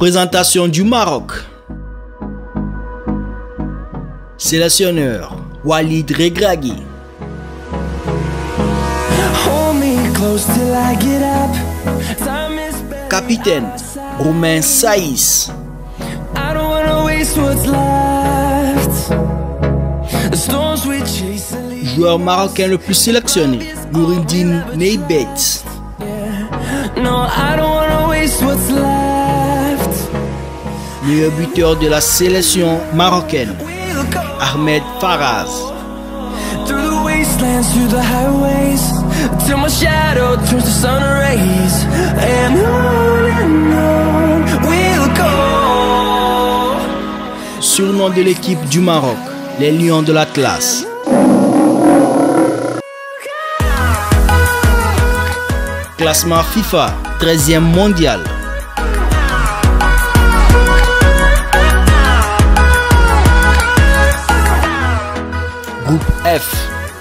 Représentation du Maroc. Sélectionneur Walid Regragui. Capitaine Romain Saïs. Joueur marocain le plus sélectionné, Noureddine Neybet. Meilleur buteur de la sélection marocaine, Ahmed Faraz. Surnom de l'équipe du Maroc, les Lions de l'Atlas. Classement FIFA, 13e mondial. Groupe F.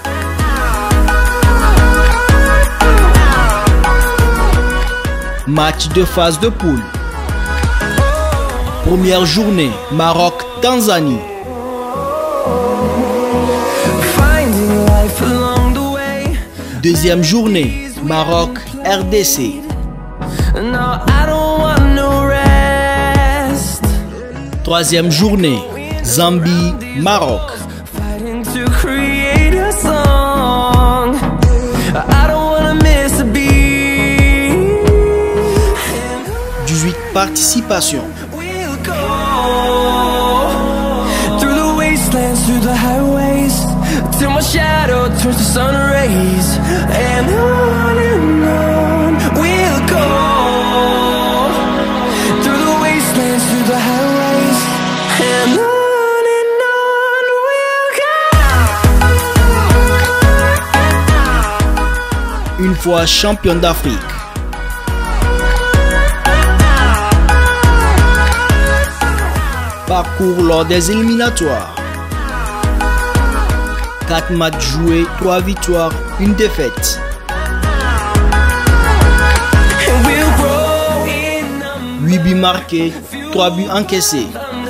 Match de phase de poule. Première journée, Maroc-Tanzanie. Deuxième journée, Maroc-RDC. Troisième journée, Zambie-Maroc. 18 participations. Une fois champion d'Afrique. Parcours lors des éliminatoires. 4 matchs joués, 3 victoires, 1 défaite. Huit buts marqués, 3 buts encaissés.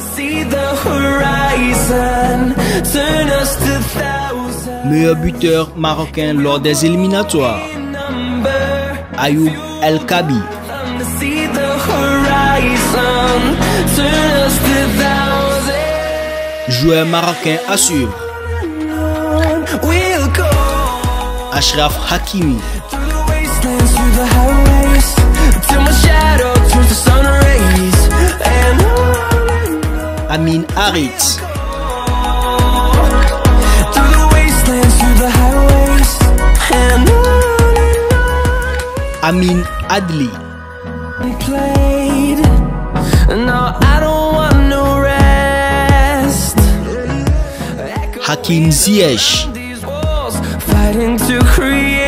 Meilleur buteur marocain lors des éliminatoires, Ayoub El Kabi. Joueur marocain à suivre, Achraf Hakimi. Amin Harit. Amin Adli. Hakim Ziyech.